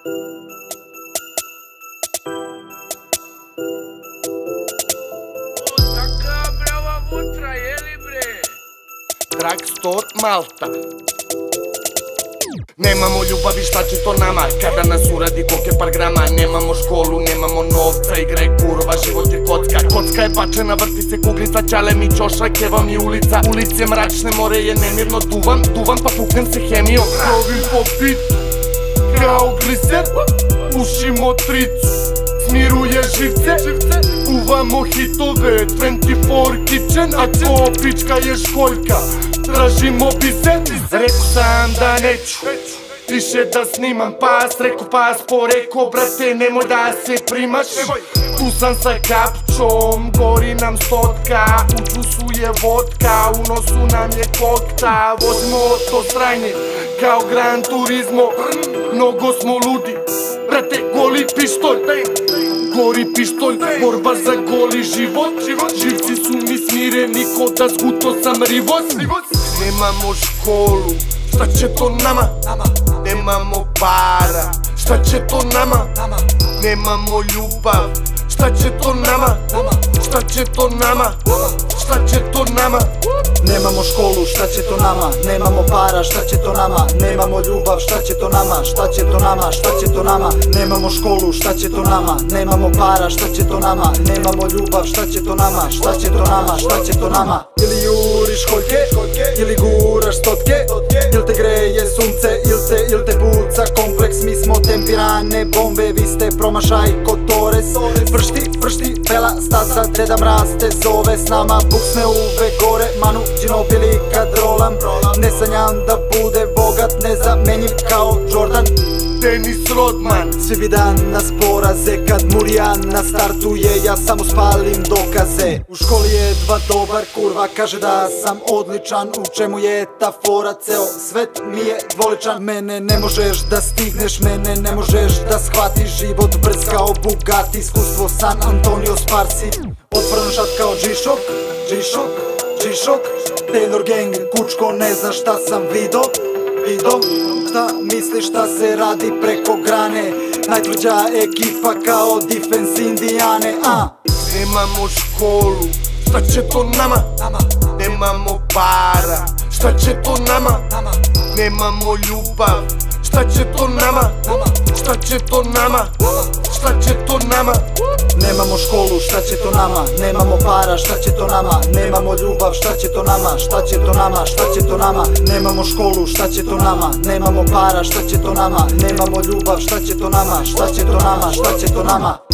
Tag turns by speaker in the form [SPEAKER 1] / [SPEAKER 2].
[SPEAKER 1] Така брава вутра, ели бре?
[SPEAKER 2] Drugstore Malta. Nemamo ljubavi, šta će to nama kada nas uradi koke par grama. Nemamo školu, nemamo novca, igra je kurva, život je kocka. Kocka je bačena, vrti se kuglica, ćale mi ćoša, keva mi ulica. Ulice mračne, more je nemirno, duvam pa puknem se hemijom. Plovim po bitu, kao gliser, pušimo tricu, smiruje živce, uvamo hitove, 24 kitchen, a ko pička je školjka, tražimo biser. Rekao sam da neću više da snimam pas, rekao pas poreko, brate nemoj da se primaš. Tu sam sa kapčom, gori nam stotka, u džusu je vodka, u nosu nam je kokta. Vozimo to strajne kao Gran Turismo, mnogo smo ludi, brate goli pištolj, gori pištolj, borba za goli život. Živci su mi smireni ko da zguto sam rivoz. Nemamo školu, šta će to nama? Nemamo para, šta će to nama? Nemamo ljubav, šta će to nama? Šta će to nama? Šta će to nama?
[SPEAKER 3] Nemamo školu, šta će to nama? Nemamo para, šta će to nama? Nemamo ljubav, šta će to nama? Šta će to nama? Šta će to nama? Nemamo školu, šta će to nama? Nemamo para, šta će to nama? Nemamo ljubav, šta će to nama? Šta će to nama? Šta će to nama? Ili juriš školjke, ili guraš stotke, ili te greje sunce, ili te puca kompleks. Mi smo tempirane bombe, vi ste promašaj ko Torres. Pršti, bela staca, Deda Mraz te zove s nama. Buksne uve gore, Manu Ginobili kad rolam. Ne sanjam da bude bogat, nezamenjiv kao Jordan,
[SPEAKER 2] Dennis Rodman.
[SPEAKER 3] Svi dan nas poraze, kad Murijan nas startuje, ja samo spalim dokaze. U školi je dva dobar, kurva kaže da sam odličan. U čemu je ta fora, ceo svet mi je dvoličan. Mene ne možeš da stigneš, mene ne možeš da shvatiš. Život brz kao Bugatti, iskustvo San Antonio Sparsi. Otvoren šat kao G-Shock, Taylor Gang, kučko ne zna šta sam vido. Šta misliš šta se radi preko grane? Najtvrđa ekipa kao Defense Indijane.
[SPEAKER 2] Nemamo školu, šta će to nama? Nemamo para, šta će to nama? Nemamo ljubav, šta će to nama? Šta će to nama? Šta će to nama?
[SPEAKER 3] Nemamo školu, šta će to nama? Nemamo para, šta će to nama? Nemamo ljubav, šta će to nama? Šta će to nama? Šta će to nama? Nemamo školu, šta će to nama? Nemamo para, šta će to nama? Nemamo ljubav, šta će to nama? Šta će to nama? Šta će to nama?